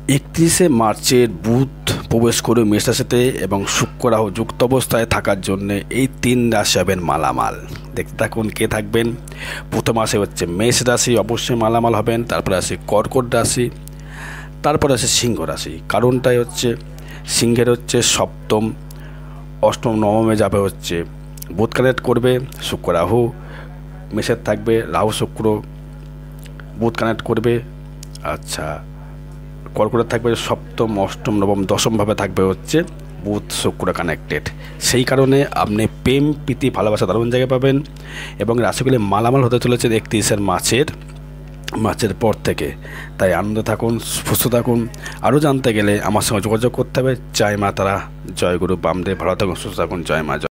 31শে মার্চের বুধ প্রবেশ করে মেষ রাশিতে এবং শুক্র রাহু যুক্ত অবস্থায় থাকার জন্য এই 3 রাশি হবেন মালামাল। দেখতে থাকুন কে থাকবেন। প্রথম রাশি হচ্ছে মেষ রাশি, অবশ্যই মালামাল হবেন। তারপরে আসে কর্কট রাশি, তারপরে আসে সিংহ রাশি। কারণটাই হচ্ছে সিংহের হচ্ছে সপ্তম, অষ্টম, নবমে যাবে হচ্ছে বুধ কানেক্ট করবে, শুক্র রাহু মেষের থাকবে, রাহু শুক্র বুধ কানেক্ট করবে। আচ্ছা, কর্কটে থাকবে সপ্তম, অষ্টম, নবম, দশমভাবে থাকবে হচ্ছে বুধ শুক্র কানেক্টেড। সেই কারণে আপনি প্রেম প্রীতি ভালোবাসা দারুণ জায়গায় পাবেন এবং রাশিগুলি মালামাল হতে চলেছে 31শে মার্চের পর থেকে। তাই আনন্দ থাকুন, সুস্থ থাকুন। আরও জানতে গেলে আমার সঙ্গে যোগাযোগ করতে হবে। জয় মা তারা, জয় গুরু বামদেব। ভালো থাকুন, সুস্থ থাকুন। জয় মা।